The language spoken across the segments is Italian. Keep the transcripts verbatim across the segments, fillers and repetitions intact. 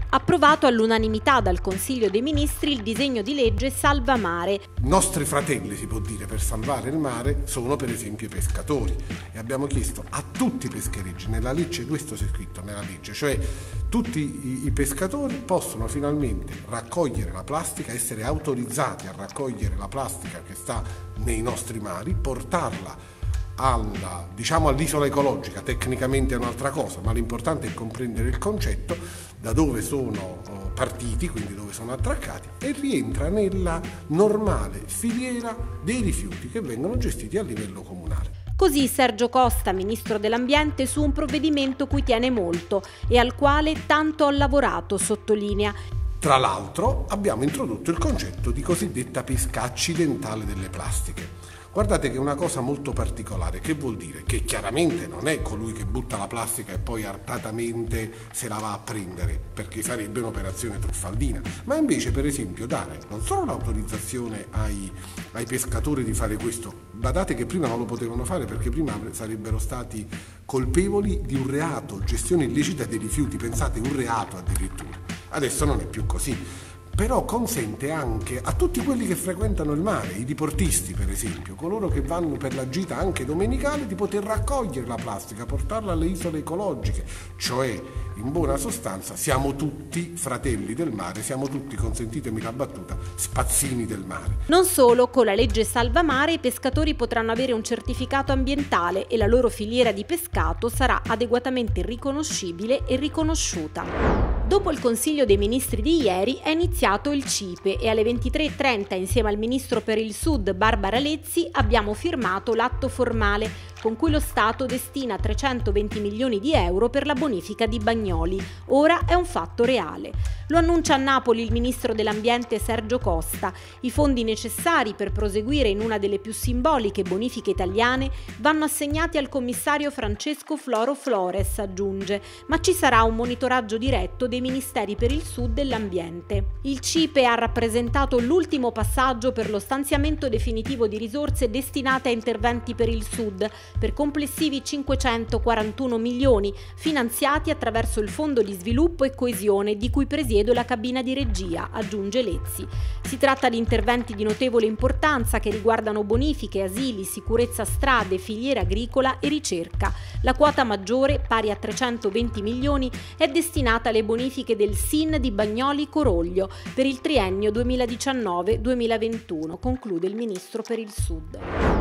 approvato all'unanimità dal Consiglio dei Ministri il disegno di legge Salva Mare. I nostri fratelli, si può dire, per salvare il mare sono per esempio i pescatori, e abbiamo chiesto a tutti i pescherecci, nella legge, questo c'è scritto nella legge, cioè tutti i, i pescatori possono finalmente raccogliere la plastica, essere autorizzati a raccogliere la plastica che sta nei nostri mari, portarla alla, diciamo all'isola ecologica. Tecnicamente è un'altra cosa, ma l'importante è comprendere il concetto, da dove sono partiti, quindi dove sono attraccati, e rientra nella normale filiera dei rifiuti che vengono gestiti a livello comunale. Così Sergio Costa, Ministro dell'Ambiente, su un provvedimento cui tiene molto e al quale tanto ho lavorato, sottolinea. Tra l'altro abbiamo introdotto il concetto di cosiddetta pesca accidentale delle plastiche. Guardate che è una cosa molto particolare, che vuol dire che chiaramente non è colui che butta la plastica e poi artatamente se la va a prendere, perché sarebbe un'operazione truffaldina, ma invece per esempio dare non solo l'autorizzazione ai, ai pescatori di fare questo, badate che prima non lo potevano fare perché prima sarebbero stati colpevoli di un reato, gestione illecita dei rifiuti, pensate, un reato addirittura, adesso non è più così. Però consente anche a tutti quelli che frequentano il mare, i diportisti per esempio, coloro che vanno per la gita anche domenicale, di poter raccogliere la plastica, portarla alle isole ecologiche, cioè in buona sostanza siamo tutti fratelli del mare, siamo tutti, consentitemi la battuta, spazzini del mare. Non solo, con la legge Salva Mare i pescatori potranno avere un certificato ambientale e la loro filiera di pescato sarà adeguatamente riconoscibile e riconosciuta. Dopo il Consiglio dei Ministri di ieri è iniziato il C I P E e alle ventitré e trenta insieme al Ministro per il Sud Barbara Lezzi abbiamo firmato l'atto formale con cui lo Stato destina trecentoventi milioni di euro per la bonifica di Bagnoli. Ora è un fatto reale. Lo annuncia a Napoli il Ministro dell'Ambiente Sergio Costa. I fondi necessari per proseguire in una delle più simboliche bonifiche italiane vanno assegnati al commissario Francesco Floro Flores, aggiunge, ma ci sarà un monitoraggio diretto dei Ministeri per il Sud e l'Ambiente. Il C I P E ha rappresentato l'ultimo passaggio per lo stanziamento definitivo di risorse destinate a interventi per il Sud, per complessivi cinquecentoquarantuno milioni, finanziati attraverso il Fondo di Sviluppo e Coesione di cui presiedo la cabina di regia, aggiunge Lezzi. Si tratta di interventi di notevole importanza che riguardano bonifiche, asili, sicurezza strade, filiera agricola e ricerca. La quota maggiore, pari a trecentoventi milioni, è destinata alle bonifiche del S I N di Bagnoli Coroglio per il triennio duemiladiciannove duemilaventuno, conclude il Ministro per il Sud.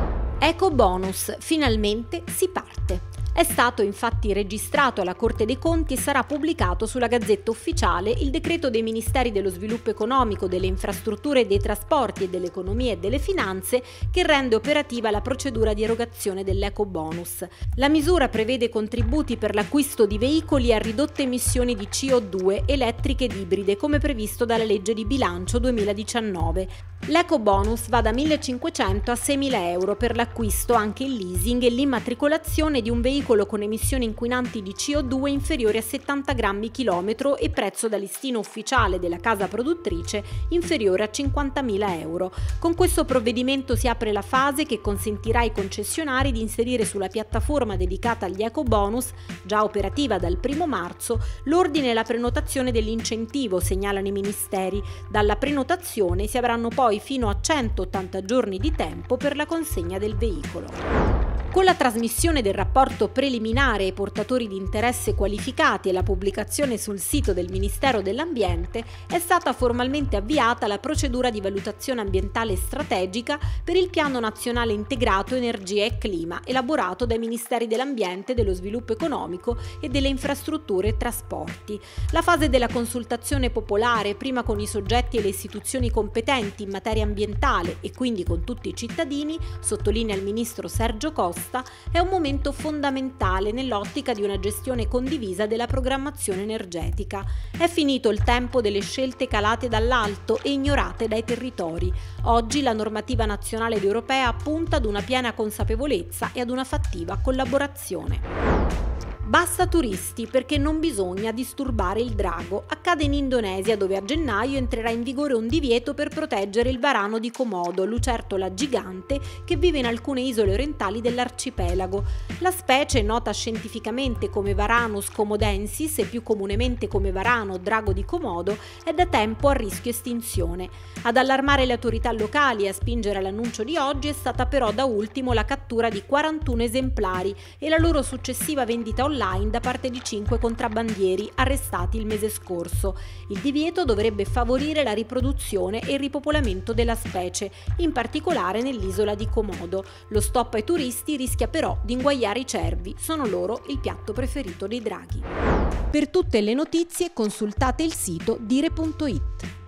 Ecobonus, finalmente si parte. È stato infatti registrato alla Corte dei Conti e sarà pubblicato sulla Gazzetta Ufficiale il decreto dei Ministeri dello Sviluppo Economico, delle Infrastrutture e dei Trasporti e dell'Economia e delle Finanze che rende operativa la procedura di erogazione dell'Ecobonus. La misura prevede contributi per l'acquisto di veicoli a ridotte emissioni di C O due elettriche ed ibride, come previsto dalla legge di bilancio duemiladiciannove. L'Ecobonus va da millecinquecento a seimila euro per l'acquisto, anche il leasing e l'immatricolazione di un veicolo con emissioni inquinanti di C O due inferiori a settanta grammi chilometro e prezzo da listino ufficiale della casa produttrice inferiore a cinquantamila euro. Con questo provvedimento si apre la fase che consentirà ai concessionari di inserire sulla piattaforma dedicata agli ecobonus, già operativa dal primo marzo, l'ordine e la prenotazione dell'incentivo, segnalano i ministeri. Dalla prenotazione si avranno poi fino a centottanta giorni di tempo per la consegna del veicolo. Con la trasmissione del rapporto preliminare ai portatori di interesse qualificati e la pubblicazione sul sito del Ministero dell'Ambiente è stata formalmente avviata la procedura di valutazione ambientale strategica per il Piano Nazionale Integrato Energia e Clima, elaborato dai Ministeri dell'Ambiente, dello Sviluppo Economico e delle Infrastrutture e Trasporti. La fase della consultazione popolare, prima con i soggetti e le istituzioni competenti in materia ambientale e quindi con tutti i cittadini, sottolinea il Ministro Sergio Costa, è un momento fondamentale nell'ottica di una gestione condivisa della programmazione energetica. È finito il tempo delle scelte calate dall'alto e ignorate dai territori. Oggi la normativa nazionale ed europea punta ad una piena consapevolezza e ad una fattiva collaborazione. Basta turisti perché non bisogna disturbare il drago. Accade in Indonesia, dove a gennaio entrerà in vigore un divieto per proteggere il varano di Komodo, lucertola gigante che vive in alcune isole orientali dell'arcipelago. La specie, nota scientificamente come Varanus komodensis e più comunemente come varano o drago di Komodo, è da tempo a rischio estinzione. Ad allarmare le autorità locali e a spingere all'annuncio di oggi è stata però da ultimo la cattura di quarantuno esemplari e la loro successiva vendita online da parte di cinque contrabbandieri arrestati il mese scorso. Il divieto dovrebbe favorire la riproduzione e il ripopolamento della specie, in particolare nell'isola di Komodo. Lo stop ai turisti rischia però di inguaiare i cervi, sono loro il piatto preferito dei draghi. Per tutte le notizie consultate il sito dire punto it.